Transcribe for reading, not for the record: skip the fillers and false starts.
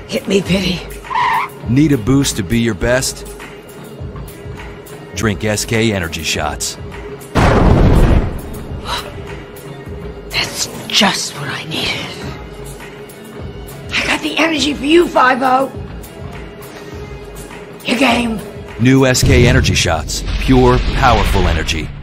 Hit me, pity. Need a boost to be your best? Drink SK energy shots. That's just what I needed. I got the energy for you, 5-0. Your game. New SK energy shots. Pure, powerful energy.